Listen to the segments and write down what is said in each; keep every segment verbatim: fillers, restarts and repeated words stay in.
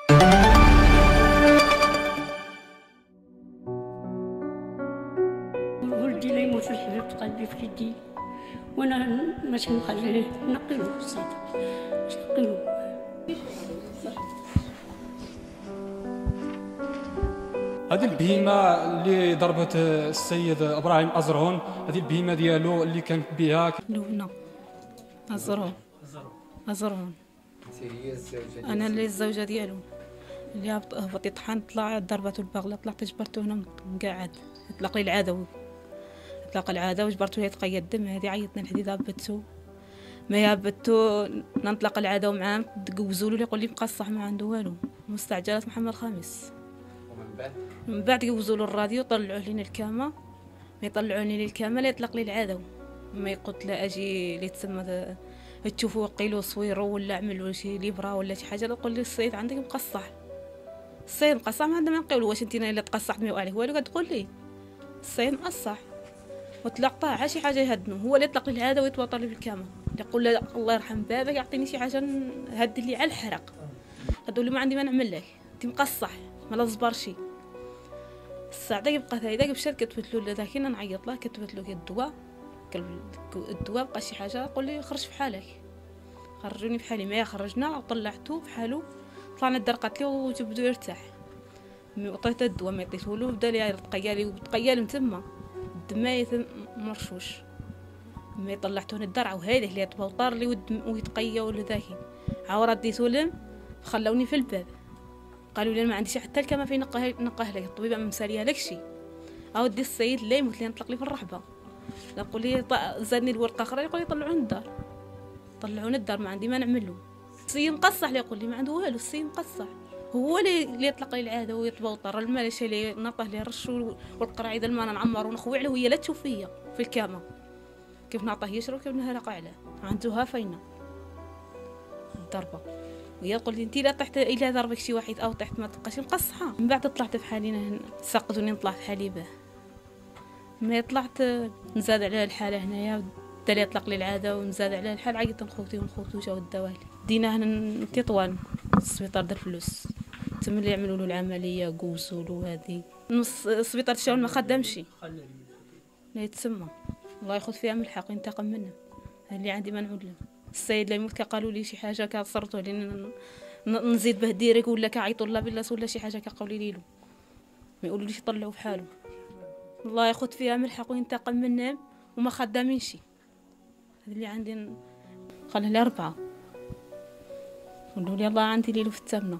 ولدي لا يموت الحبيب قلبي في يدي، وانا ماشي نخليه نقيلو الصيد، باش نقيلو. هذه البهيمه اللي ضربت السيد ابراهيم ازرهون، هذه البهيمه ديالو اللي كانت بها لونا ازرهون ازرهون انا اللي الزوجه ديالو، اللي هبط يطحن، طلع ضربته البغله، طلعت جبرته هنا مقعد، طلق لي العدوي، طلق العاده وجبرته يتقيد الدم. هذه عيطنا الحديد هبطته، ما يهبطو ننطلق العاده معاه، تجوزوا له يقول لي مقصح ما عنده والو، مستعجلات محمد خامس. ومن بعد من بعد جوزوا له الراديو، طلعوه لينا الكامه، ما يطلعوني لي الكامه لا يطلق لي العاده، ما يقلت لا اجي اللي تسمى تشوفوا قيلو صويرو ولا عملوا شي ليبرا ولا شي حاجه، يقول لي الصيد عندك مقصح، الصيد مقصح ما عندنا ما نقولوا. واش انت الا تقصحت ما عليه والو، تقول لي الصيد مقصح وتلقطاه على شي حاجه يهدنو، هو اللي يطلق لي العاده ويتوطر لي في الكامه، يقول له الله يرحم بابك يعطيني شي حاجه نهد لي على الحرق، تقول لي ما عندي ما نعمل لك، انت مقصح ما لا زبر شي. الساعه يبقى هيدا مشات كتبت له ذاك نعيط له، كتبت له الدواء، الدواء بقى شي حاجه، قول لي خرج في حالك، خرجوني في حالي، ما خرجنا وطلعته في حاله، طلعنا الدار قالت لي وجبدو يرتاح، عطيته الدواء ما عطيته له، بدا لي يتقيا تقيا من تما الدمايه مرشوش، مي طلعته للدار عاو هذه اللي تبوطر لي ويتقيا ولا ذاكي، عاو رديته لهم خلوني في الباب، قالوا لي ما عنديش حتى الكما في نقاه نقاه لك الطبيبه ما مساليه لك شي، عاود دي السيد لا يموت لي نطلق لي في الرحبه، نقول لي زادني الورقه اخرى، يقول لي طلعوني الدار، طلعوني الدار ما عندي ما نعمل له. السي مقصح اللي يقول لي ما عنده والو، السي مقصح هو اللي يطلق لي العاده ويتبوطر، المال شي اللي نطه لي رش والقراعيد الماء نعمر ونخوي عليه وهي لا تشوف فيا في الكامه كيف نعطيه يشرب كيف نهرق عليه، عنده فينا الضربه، وهي تقول لي انت لا طحت الا ضربك شي واحد او طحت ما تبقاش مقصحه. من بعد طلعت في حالي سقطوني نطلع في حالي به، ما طلعت نزاد على الحاله هنايا، بدا لي يطلق لي العاده ونزاد على الحال، عيطت لخوتي ونخوتو جاو الدوالي، دينا هنا تطوان السبيطار ديال الفلوس، تم اللي يعملوا له العمليه جوزوا له هذه نص السبيطار الشاول ما خدامش لا يتسمى، الله ياخذ فيها من الحق ينتقم منه، اللي عندي ما نعود له. السيد اللي يموت كقالوا لي شي حاجه كصرتوا لي نزيد به ديريك ولا كعيطوا الله بالله ولا شي حاجه كقولوا لي له، ما يقولوا ليش يطلعوا في حاله، الله ياخذ فيها من الحق وينتقم منهم وما خدامينش. هذا اللي عندي قال لي أربعة، قالوا لي الله عندي ليلو في الثامنة،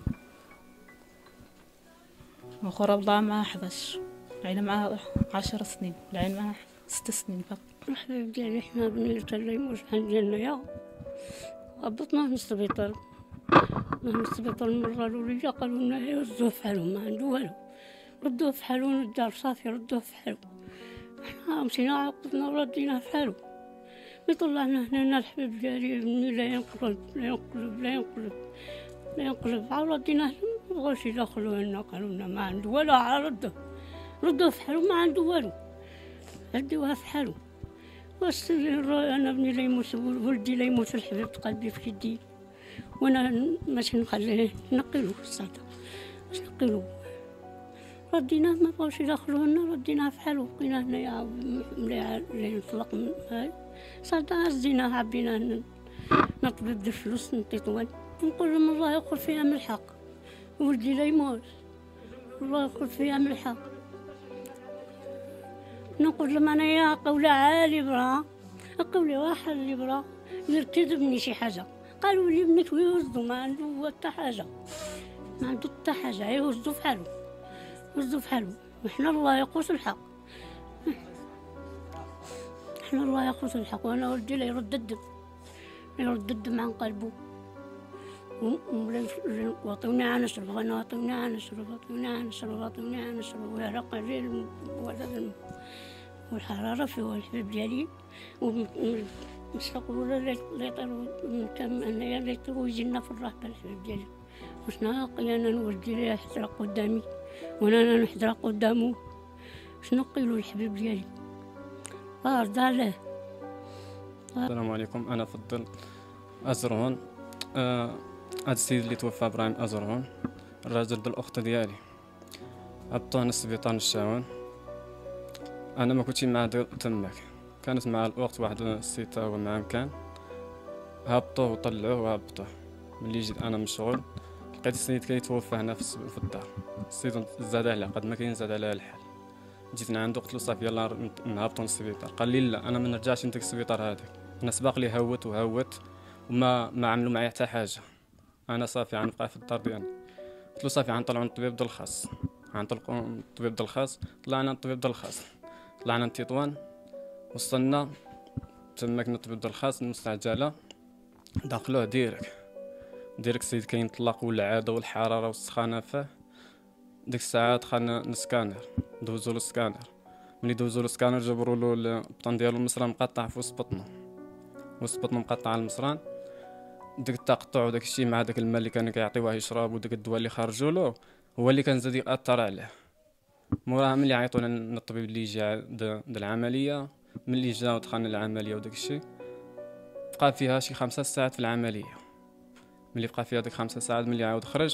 وخرى الله معاه حداش، العين معاه عشر سنين، العين معاه ست سنين فقط. الحبيب ديالي حنا بني الله يموت عندنا يا هبطناه من السبيطار، من السبيطار المرة الأولى قالوا لنا ردوه في حالو ما عنده والو، ردوه في حالو للدار صافي ردوه في حالو، حنا مشينا عقدنا ورديناه في حالو، ملي طلعنا هنا الحبيب ديالي بني لا ينقلب لا ينقلب لا ينقلب لا ينقلب، عاود رديناه مبغاوش يدخلوه لنا، قالوا لنا ما عنده والو، عا ردوه ردوه في حالو ما عنده والو، ردوها في حالو. واش انا بني لا يموت ولدي لا يموت الحبيب قلبي في يدي، وانا ماشي نخليه نقيلو الصاده باش نقيلو، رديناه ما بغاوش يدخلوه لنا، رديناه في حالو، بقينا هنايا ملي نطلق من هاي صاده هزيناه عبيناه نطلب د الفلوس نطيطوان، نقول لهم الله ياخذ فيها من الحق، ولدي لا يموت الله ياخذ فيها من الحق، نقول لهم انا يا قولة عالي برا قولي واحد اللي برا يرتدبني شي حاجه، قالوا لي ابنك ويوزدو ما عنده حتى حاجه، ما عنده حتى حاجه، يوزدو في حالو يوزدو في حالو، وحنا الله يقوس الحق، حنا الله يقوس الحق، وانا ولدي لا يرد الدم يرد الدم عن قلبه، وعطوني عا نشرب، غنى عطوني عا نشرب، عطوني عا نشرب، عطوني عا نشرب، ويعرق عليه والحرارة فيه الحبيب ديالي، ونشتاقوا لا يطيروا من كم انايا لا يطيروا ويجينا في الرهبة الحبيب ديالي، وشنا قيانا نولدي ليه يحترق قدامي وانا نحترق قدامه، شنو نقيلو الحبيب ديالي الله يرضى عليه. السلام عليكم، انا فضل ازرهون، هذا آه السيد اللي توفى ابراهيم ازرهون الراجل د الاخت ديالي هبطوه للسبيطار الشاون. انا ما كنتش معاه تماك، كانت مع الاخت واحد السيد تا هو معاه مكان. هبطوه وطلعوه وهبطوه. ملي جيت انا من الشغل لقيت السيد كيتوفى هنا في الدار. السيد زاد عليه قد ما كاين زاد عليه الحال. جيت لعندو قلت له صافي يلاه نهبطوا للسبيطار. قال لي لا انا ما نرجعش لديك السبيطار هذاك، انا سبق لي هوت وهوت وما ما عملوا معايا حتى حاجه، انا صافي غنبقى في الدار ديالي. قلت له صافي غنطلعوا للطبيب ديال الخاص، غنطلقوا للطبيب ديال الخاص. طلعنا للطبيب ديال الخاص، طلعنا لتطوان، وصلنا تماك للطبيب ديال الخاص المستعجله. دخلوه ديريك ديريك السيد كينطلق والعاده والحراره والسخانه فيه. ديك الساعه دخلنا للسكانر، دوزو له السكانر. ملي دوزو له السكانر جبروا له البطن ديالو المصران مقطع في وسط بطنه، وسط بطنه مقطع على المصران. ديك التقطع وداك الشيء مع داك الماء اللي كانوا كيعطيوه يشرب وداك الدواء اللي خرجوا له هو اللي كان زاد ياثر عليه. موراها ملي عيطوا لنا الطبيب اللي جا د العمليه، ملي جا ودخلنا للعمليه وداك الشيء بقى فيها شي خمسة ساعات في العمليه. ملي بقى فيها ديك خمسة ساعات ملي عاود خرج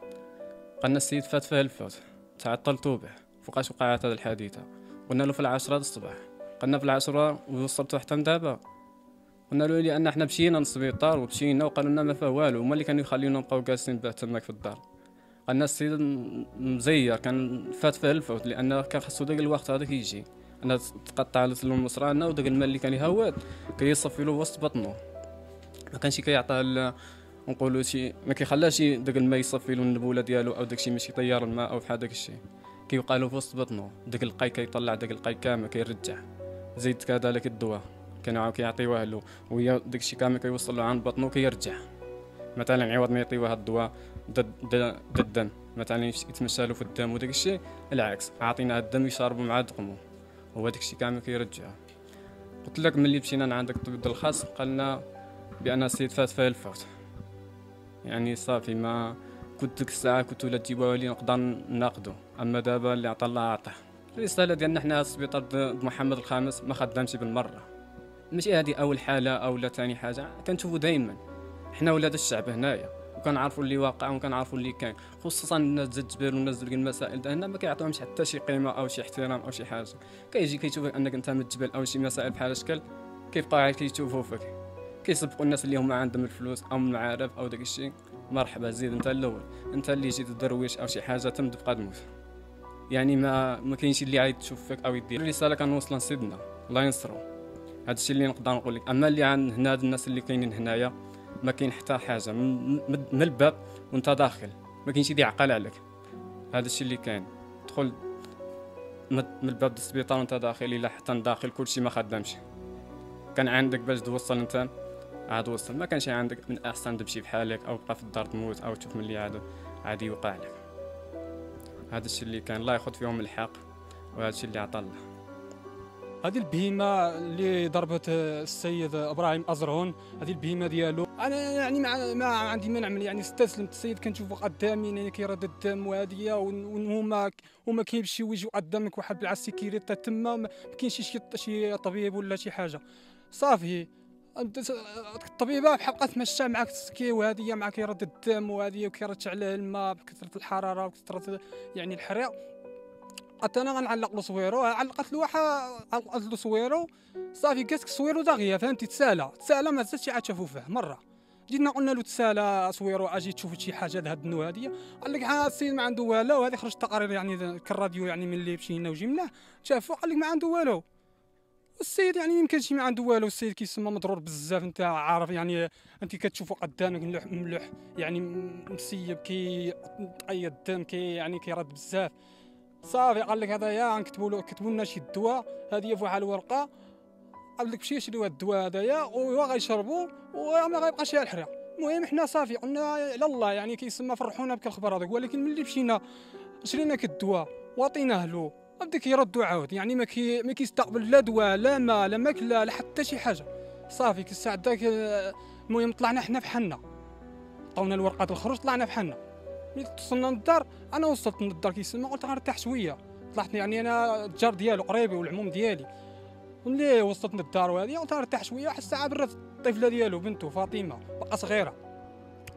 قالنا السيد فات فيه الفوت، تعطلتو به. فوقاش وقعت هذه الحادثه؟ قلنا له في العشرة د الصباح. قلنا في العشرة ووصلتو حتى دابا؟ قلنا له لان حنا مشينا للسبيطار ومشينا وقالوا لنا ما فيه والو، هما اللي كانوا يخليونا نبقاو جالسين به تماك في الدار. قالنا السيد مزير كان فات فيه الفوت لان كان خاصو داك الوقت هذاك يجي. انا تقطع له المصرانه وداك الماء اللي كان يهود كيصفي له وسط بطنه، ما كانش كيعطيه نقولوا شي، ما كيخلاش داك الماء يصفي له النبوله ديالو او داكشي ماشي طيار الماء او بحال داكشي، كيوقع له في وسط بطنه. داك القاي كيطلع داك القاي كامل كيرجع. زيد كذلك الدواء كانوا عاود كيعطيوه له ويا داكشي كامل كيوصل له عند بطنه كيرجع. مثلا عوض ما يعطيوه الدواء ضد الدم مثلا يتمشى له في الدم وداك الشيء العكس، عاطيناه الدم يشربوا مع دقمو هو داك الشيء كامل كيرجعه. قلت لك ملي مشينا عندك الطبيب الخاص قالنا بان السيد فات فيه الفوت، يعني صافي ما كنت ديك الساعه كنت ولا تجيبوها لي نقدر ناخذو. اما دابا اللي عطا الله عطاه. الرساله ديالنا حنا السبيطار محمد الخامس ما خدامش بالمره، ماشي هذه اول حاله او لا ثاني حاجه، كنشوفوا دائما حنا ولاد الشعب هنايا وكنعرفوا اللي واقع وكنعرفوا اللي كاين، خصوصا الناس ديال الجبال والناس ديال المسائل هنا ما كيعطيوهمش حتى شي قيمه او شي احترام او شي حاجه. كيجي كيشوفك انك انت من الجبل او شي مسائل بحال هاشكل كيبقاو عاد كيشوفوا فيك، كيسبقوا الناس اللي هما عندهم الفلوس او المعارف او داك الشيء. مرحبا زيد انت الاول، انت اللي جيت درويش او شي حاجه تمد بقدمك، يعني ما ما كاينش اللي عايد تشوف فيك او يدير. الرساله كنوصل لسيدنا الله ينصرو، هذا الشيء اللي نقدر نقول لك. اما اللي عند هنا هاد الناس اللي كاينين هنايا ما كاين حتى حاجه من, من الباب وانت داخل ما كاينش اللي يعقل عليك. هذا الشيء اللي كاين، تدخل من الباب د السبيطار وانت داخل الى حتى داخل كلشي ما خدامش. كان عندك باش توصل انت عاد وصل، ما كانش عندك من احسن تمشي بحالك او تبقى في الدار تموت او تشوف ملي عاد عادي يوقع لك. هذا الشيء اللي كان، الله ياخذ فيهم الحق وهذا الشيء اللي عطا الله. هذه البهيمه اللي ضربت السيد ابراهيم ازرهون، هذه البهيمه ديالو انا يعني ما, ما عندي ما نعمل، يعني استسلمت. السيد كنشوفه قدامي يعني كيرد الدم وهاديه وهما هما كيمشيو ويجيو قدامك واحد بالعسي كيريط تما، ما كاينش شي شي طبيب ولا شي حاجه. صافي الطبيبه بحال بقات تمشى معاك تسكي وهاديه معاك كيرد الدم وهاديه وكيرتش عليه الماء بكثره الحراره وكثره يعني الحريق. قلت انا غنعلق له صويرو، علقت له واحد علقت له صويرو صافي قالت صويرو داغيه فهمتي، تسالى تسالى ما زادش عاد شافو فيه مره. جينا قلنا له تسالى صويرو اجي تشوف شي حاجه لهاد النوع هاديه، قال لك ها السيد ما عنده والو. هذه خرج تقارير يعني كالراديو يعني ملي مشينا وجبناه شافو قال لك ما عنده والو. والسيد يعني يمكنش ما عنده والو، السيد كيسمى مضرور بزاف انت عارف، يعني انت كتشوفوا قدامك ملوح ملوح يعني مسيب كي طقي الدم كي يعني كيرد بزاف. صافي قال لك هذايا غنكتبوا له كتبوا لنا شي دواء هذه في واحد الورقه، قال لك مشي شري هذا الدواء هذايا وهو غيشربوا وما غيبقاش فيها الحريق. المهم حنا صافي قلنا على الله يعني كيسمى فرحونا بك الخبر هذاك، ولكن ملي مشينا شرينا الدواء وعطيناه له بدا كيردوا عاود، يعني ما كي ما كيستقبل لا دواء لا ماء لا ماكله لا حتى شي حاجه. صافي كالساعه داك المهم طلعنا حنا بحالنا، عطاونا الورقه الخروج طلعنا بحالنا. ملي وصلنا للدار انا وصلت للدار كيسمى قلت غنرتاح شويه، طلعت يعني انا الجار ديالو قريبي والعموم ديالي. ملي وصلت للدار وهذه قلت غنرتاح شويه، واحد الساعه برات الطفله ديالو بنته فاطمه باقا صغيره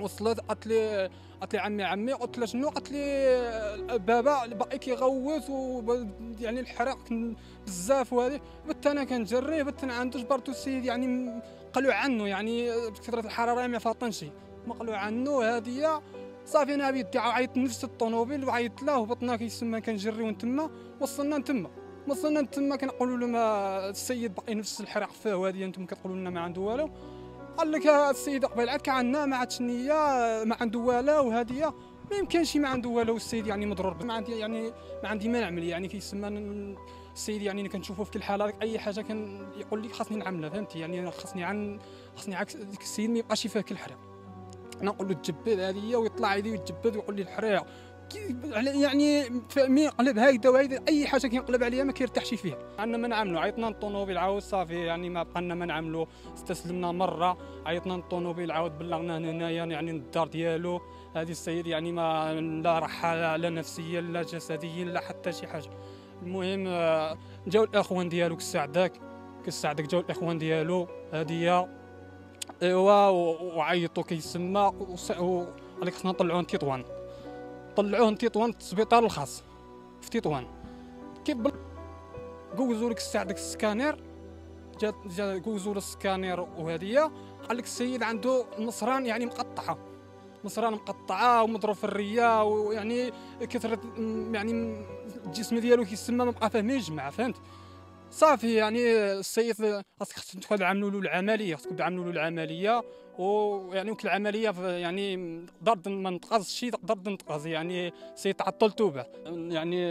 وصلت قالت لي قالت لي عمي عمي قلت لها شنو؟ قالت لي بابا باقي كيغوت و يعني الحريق بزاف وهذه. بت انا كنجريه بت انا عنده جبرتو السيد يعني قالوا عنه يعني بكثره الحراره ما فاطنش ما قالوا عنه هذه. صافي انا بيدي عيطت نفس الطوموبيل وعيطت له وهبطنا كيسمى كنجريو نتما. وصلنا نتما وصلنا نتما كنقولوا له ما السيد باقي نفس الحريق فيه وهذه انتم كتقولوا لنا ما عنده والو. قال لك السيد قبيل عاد كعندنا ما عادش نيه ما عنده والو وهذه ما يمكنش ما عنده والو. السيد يعني مضرور ما عندي يعني ما عندي ما نعمل يعني كيسمى السيد يعني كنشوفه في كل حاله اي حاجه كان يقول لك خاصني نعملها فهمتي يعني خاصني عن خاصني عكس ديك السيد ما يبقاش فيه كل الحريق. انا نقول له تجبد هذه ويطلع يدي ويتجبد ويقول لي الحريق يعني مي قلب هايده وهايده اي حاجه كينقلب عليها ما كيرتاحش فيها. عندنا ما نعملوا عيطنا الطوموبيل عاود صافي يعني ما بقالنا ما نعملوا استسلمنا مره. عيطنا الطوموبيل عاود بلغنا هنايا يعني الدار ديالو. هذه السيد يعني ما لا راحه لا نفسيا لا جسديا لا حتى شي حاجه. المهم جاو الاخوان ديالو كساعدك كساعدك جاو الاخوان ديالو هذه ايوا وعيطوا كيسمى وقال لك خصنا نطلعوه لتطوان. طلعوه لتطوان السبيطار الخاص في تطوان. كيف جوزوا لك الساعدك السكانير جا جا جوزوا له السكانير وهذه. قال لك السيد عنده مصران يعني مقطعه مصران مقطعه ومضروب في الريه ويعني كثره يعني الجسم ديالو كيسمى ما بقى فيه ما يجمع فهمت. صافي يعني السيد خاصك تعملوا له العمليه خاصكم تعملوا له العمليه ويعني كل العمليه يعني تقدر ما نتقاصش شي تقدر نتقاص يعني السيد تعطل توبه يعني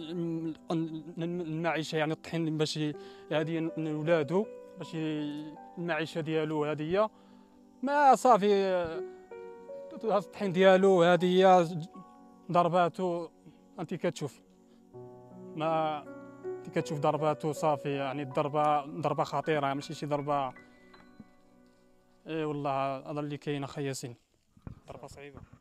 المعيشه يعني الطحين باش هذه ولادو باش المعيشه ديالو هذه ما صافي الطحين ديالو هذه ضرباتو انت كتشوف ما انت كتشوف ضرباتو صافي يعني الضربه ضربه خطيره ماشي شي ضربه. اي والله هذا اللي كاين اخي ياسين ضربه صعيبه.